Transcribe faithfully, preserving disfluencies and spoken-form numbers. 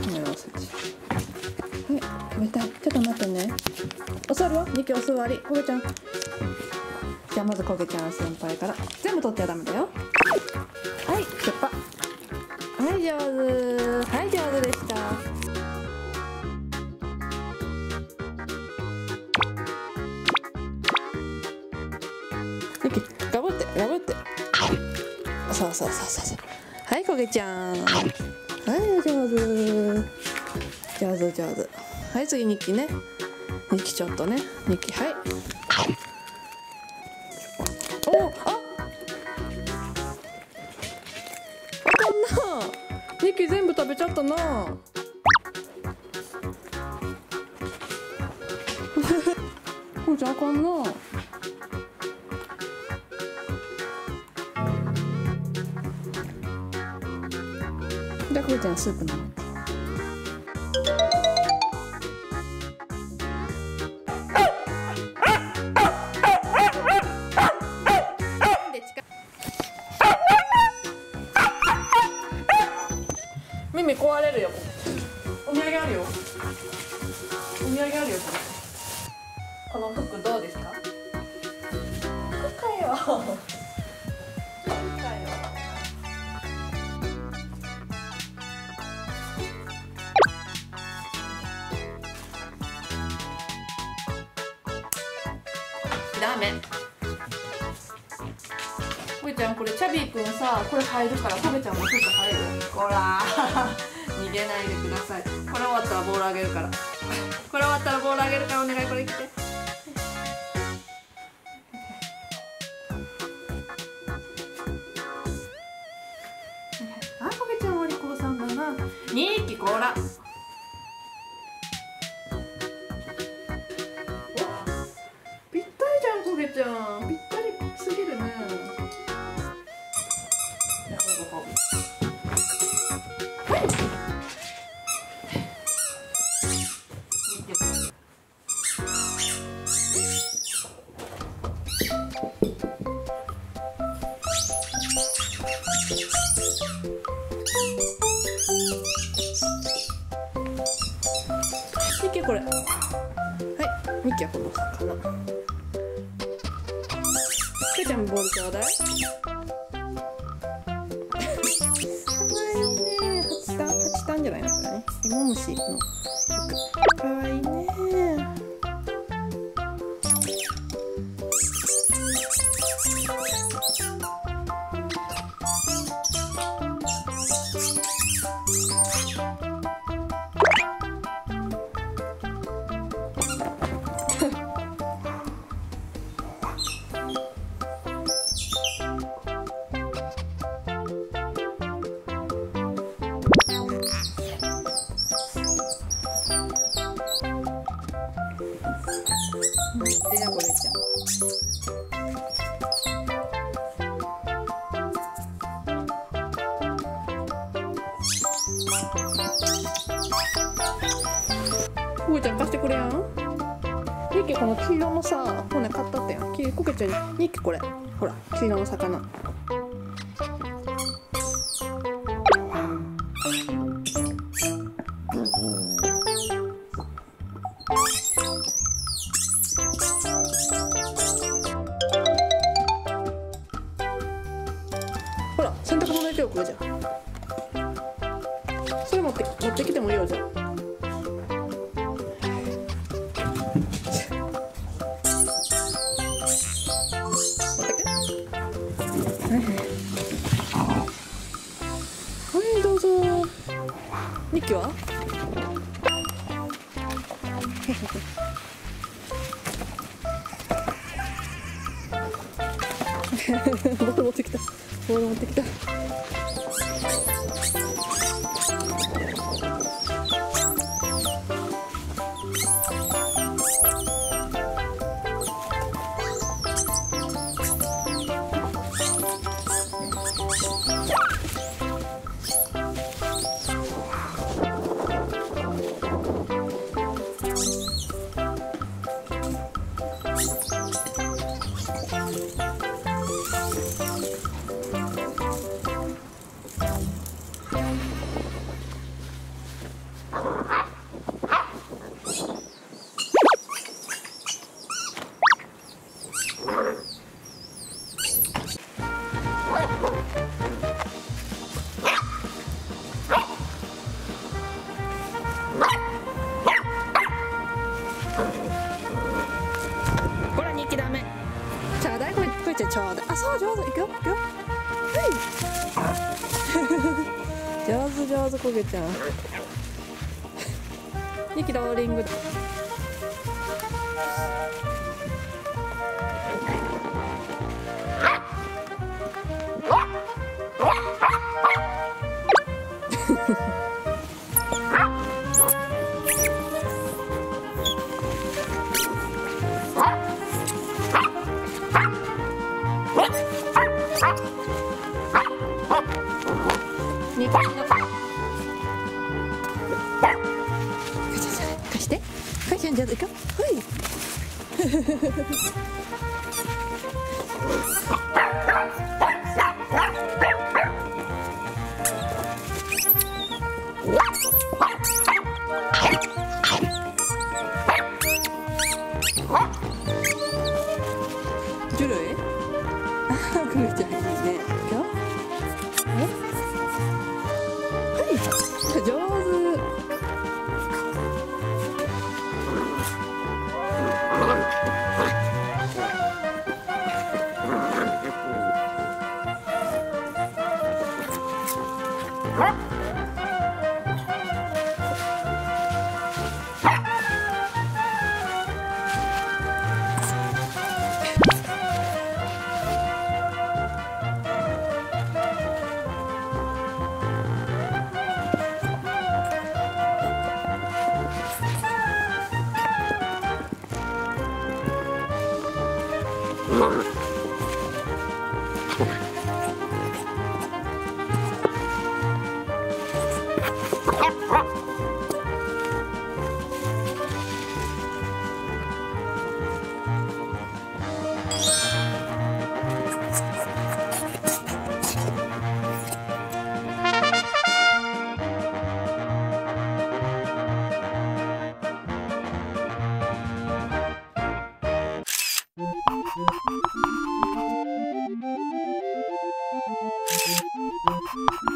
はい、食べたい。ちょっと待ってね。お座りは？にきお座り。こげちゃん。じゃあまずこげちゃん先輩から全部取っちゃダメだよ。はい、出発。はい、上手。はい、上手でした。ゆき、ガブってガブって。そうそうそうそうそう。はい、こげちゃん。はい、上手。上手上手。はい、次にきね。にきちょっとね。にき、はい。お、あ。あかんな。にき全部食べちゃったな。こうちゃんあかんな。じゃあこうちゃんスープ飲む。耳壊れるよ。お土産あるよ。お土産あるよ。この服どうですか？服かよ。服かよ。ダメ。こげちゃんこれチャビーくんさ、これ入るからこげちゃんもちょっと入る。ほら逃げないでください。これ終わったらボールあげるから。これ終わったらボールあげるからお願い、これ来て。あ、こげちゃんお利口さんだな。にひきこら。ぴったりじゃんこげちゃん。ぴったりすぎるね。ミキこれ。はい、ミキはこの魚。かいちゃんボールちょうだい。かわいいね。ハチタン、ハチタンじゃないのこれね。芋虫の服。かわいいね。でなこれちゃん。こげちゃん貸してくれやん。ニッキこの黄色のさ、骨買ったってやん。こげちゃんにニッキこれ。ほら黄色の魚。ほら洗濯物入れてよこれじゃ。それ持って持ってきてもいいよじゃあ。持ってけ。はいどうぞ。ニッキは？ボール持ってきた。ボール持ってきた。 ほらにきダメ。ちょうだいこいこいちゃんちょうだい。あそう上手いくよいくよ。はい上手上手こげちゃん。にきローリングだ。にきの貸して貸してんじゃんいくよ。はいジュルイあーくるちゃんいいね。いくよ。上手。 Thank you.